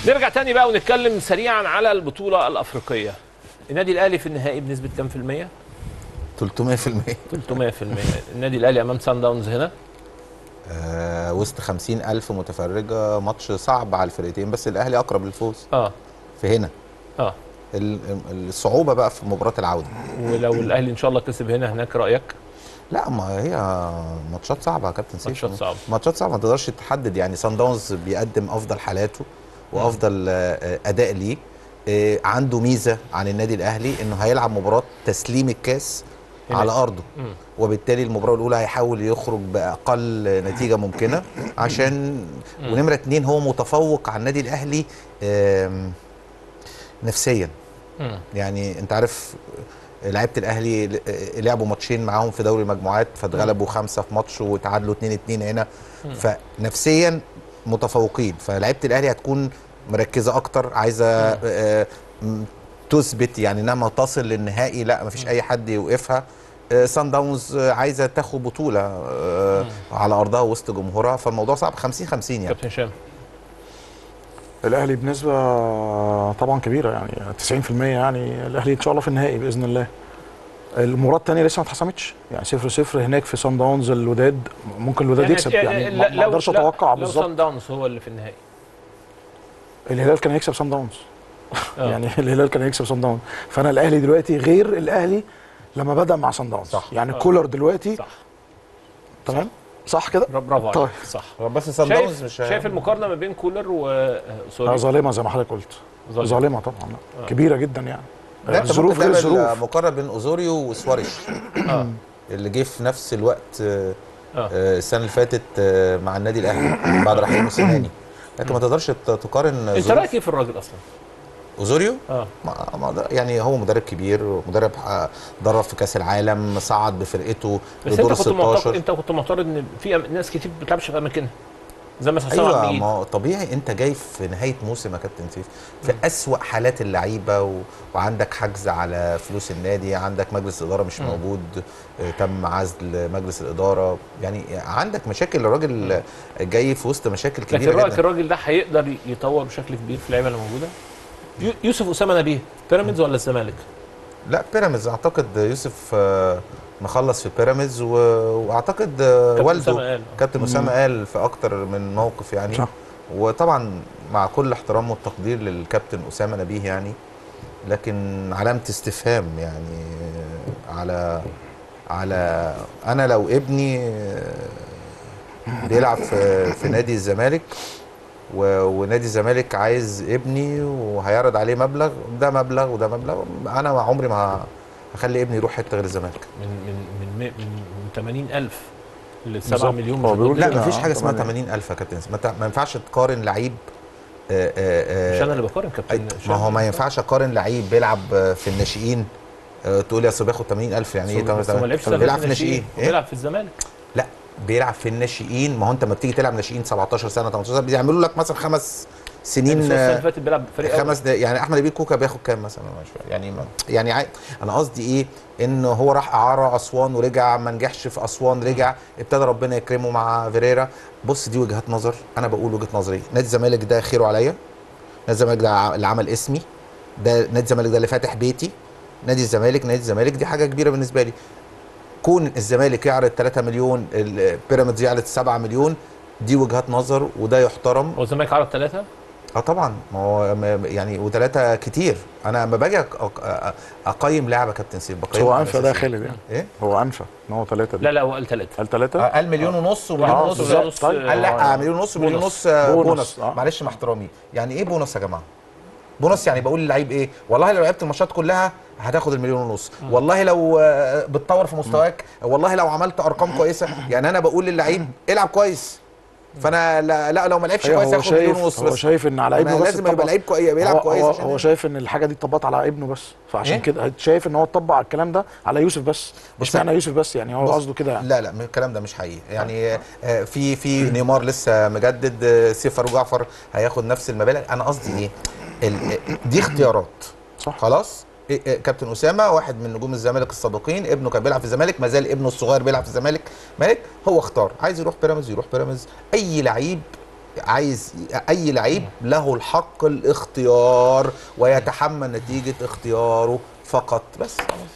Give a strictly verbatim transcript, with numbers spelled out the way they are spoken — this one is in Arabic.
نرجع تاني بقى ونتكلم سريعا على البطوله الافريقيه. النادي الاهلي في النهائي بنسبه كام في الميه؟ ثلاثمائة في المئة. ثلاثمائة في المئة. النادي الاهلي امام سان داونز هنا آه وسط خمسين ألف متفرجه، ماتش صعب على الفرقتين بس الاهلي اقرب للفوز. اه في هنا اه الصعوبه بقى في مباراه العوده. ولو الاهلي ان شاء الله كسب هنا هناك رايك؟ لا ما هي ماتشات صعبه يا كابتن سيف. ماتشات صعبه ماتشات صعبه ما تقدرش تحدد. يعني سان داونز بيقدم افضل حالاته وافضل اداء ليه. عنده ميزه عن النادي الاهلي انه هيلعب مباراه تسليم الكاس هنا على ارضه، مم. وبالتالي المباراه الاولى هيحاول يخرج باقل نتيجه ممكنه عشان مم. ونمره اتنين هو متفوق على النادي الاهلي نفسيا. مم. يعني انت عارف لعيبه الاهلي لعبوا ماتشين معاهم في دوري المجموعات فاتغلبوا خمسه في ماتش وتعادلوا اتنين اتنين هنا. مم. فنفسيا متفوقين، فلعيبه الاهلي هتكون مركزه اكتر، عايزه آه تثبت يعني انها تصل للنهائي، لا مفيش اي حد يوقفها. آه سان داونز عايزه تاخد بطوله آه على ارضها وسط جمهورها، فالموضوع صعب. خمسين خمسين يعني. كابتن هشام، الاهلي بنسبه طبعا كبيره يعني تسعين في المية، يعني الاهلي ان شاء الله في النهائي باذن الله. المباراه الثانيه لسه ما اتحسمتش، يعني صفر صفر هناك في سان داونز. الوداد ممكن الوداد يعني يكسب، يعني ما اقدرش اتوقع بالظبط. لو سان داونز هو اللي في النهائي الهلال كان هيكسب سان داونز. يعني الهلال كان هيكسب سان داونز، فانا الاهلي دلوقتي غير الاهلي لما بدا مع سان داونز. صح. يعني كولر دلوقتي صح تمام صح كده. برافو عليك. طيب صح. بس سان داونز مش شايف المقارنه ما بين كولر وسوري ظالمه زي ما حضرتك قلت. ظالمه, ظالمة طبعا. آه. كبيره جدا يعني. الظروف غير الظروف. مقارنه بين اوزوريو وسواريش آه. اللي جه في نفس الوقت آه. السنه اللي فاتت آه مع النادي الاهلي بعد رحيل موسيماني، لكن ما تقدرش تقارن. انت رايك ايه في الراجل اصلا؟ اوزوريو؟ اه ما يعني هو مدرب كبير، مدرب درب في كاس العالم، صعد بفرقته لدور ال ستاشر. انت كنت معترض ان في ناس كتير ما بتلعبش في اماكنها زي مثلا ايوه عبد ما هو طبيعي. انت جاي في نهايه موسم يا كابتن سيف في اسوأ حالات اللعيبه و... وعندك حجز على فلوس النادي، عندك مجلس اداره مش م. موجود، تم عزل مجلس الاداره، يعني عندك مشاكل. الراجل جاي في وسط مشاكل كبيره لكن جدا. لكن الراجل ده هيقدر يطور بشكل كبير في اللعيبه اللي موجوده؟ يوسف اسامه نبيه بيراميدز ولا الزمالك؟ لا بيراميدز. اعتقد يوسف مخلص في بيراميدز، واعتقد والده كابتن اسامه قال في اكتر من موقف يعني. صح. وطبعا مع كل احترام والتقدير للكابتن اسامه نبيه يعني، لكن علامه استفهام يعني على على انا لو ابني بيلعب في في نادي الزمالك ونادي الزمالك عايز ابني وهيعرض عليه مبلغ، ده مبلغ وده مبلغ، انا عمري ما هخلي ابني يروح حته غير الزمالك. من من من من ثمانين ألف ل سبعة مليون. لا مفيش حاجه اسمها ثمانين ألف يا كابتن. ما ينفعش تقارن لعيب. آآ آآ مش انا اللي بقارن كابتن. ما هو ما ينفعش اقارن لعيب بيلعب في الناشئين تقول لي اصل بياخد ثمانين ألف. يعني ايه؟ بيلعب في الناشئين بيلعب في الزمالك. لا بيلعب في الناشئين. ما هو انت لما بتيجي تلعب ناشئين سبعتاشر سنه تمنتاشر سنه بيعملوا لك مثلا خمس سنين. السنه اللي فاتت بيلعب فريق خمس يعني احمد نبيل كوكا بياخد كام مثلا؟ يعني ما يعني عاي... انا قصدي ايه؟ ان هو راح اعاره اسوان ورجع، ما نجحش في اسوان، رجع ابتدى ربنا يكرمه مع فيريرا. بص دي وجهات نظر، انا بقول وجهه نظري. نادي الزمالك ده خيره عليا، نادي الزمالك ده اللي عمل اسمي، ده نادي الزمالك ده اللي فاتح بيتي. نادي الزمالك نادي الزمالك دي حاجه كبيره بالنسبه لي. كون الزمالك يعرض ثلاثة مليون، البيراميدز يعرض سبعة مليون، دي وجهات نظر وده يحترم. هو الزمالك عرض ثلاثة؟ اه طبعا. ما هو يعني وثلاثة كتير. انا لما باجي اقيم لاعب يا كابتن سيف بقيم. هو انفى ده خالد يعني. ايه؟ هو انفى ان هو ثلاثة. لا لا هو قال ثلاثة. قال ثلاثة؟ قال مليون ونص ومليون آه ونص. بالظبط. طيب قال لا مليون ونص ومليون ونص بونص, بونص. آه. معلش مع احترامي، يعني ايه بونص يا جماعه؟ بونص يعني بقول للعيب ايه؟ والله لو لعبت الماتشات كلها هتاخد المليون ونص، والله لو بتطور في مستواك، والله لو عملت ارقام كويسه. يعني انا بقول للعيب العب كويس، فانا لا, لا لو ما لعبش كويس هياخد مليون ونص. هو شايف ان على ابنه بس لازم يبقى لعيب كويس بيلعب كويس. هو, هو شايف ان الحاجه دي اتطبقت على ابنه بس، فعشان إيه؟ كده شايف ان هو اتطبق على الكلام ده على يوسف بس. مش معنى يوسف بس يعني، هو قصده كده يعني. لا لا الكلام ده مش حقيقي يعني. في في نيمار لسه مجدد، سيف فاروق جعفر هياخد نفس المبالغ. انا قصدي ايه؟ دي اختيارات. صح. خلاص. كابتن اسامه واحد من نجوم الزمالك السابقين، ابنه كان بيلعب في الزمالك، ما زال ابنه الصغير بيلعب في الزمالك. مالك هو اختار عايز يروح بيراميدز يروح بيراميدز. اي لعيب عايز اي لعيب له الحق الاختيار ويتحمل نتيجه اختياره فقط بس.